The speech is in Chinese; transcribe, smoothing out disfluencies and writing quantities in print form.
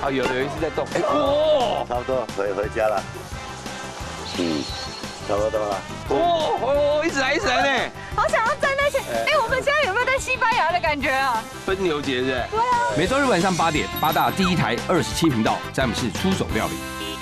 好，有一次在动。哇， 差不多回家了。差不多了。 一直来呢。 好想要站在前，我们现在有没有在西班牙的感觉啊？ 奔牛节是？ 对啊。 每周日晚上8点，8大第一台27频道，詹姆士出手料理。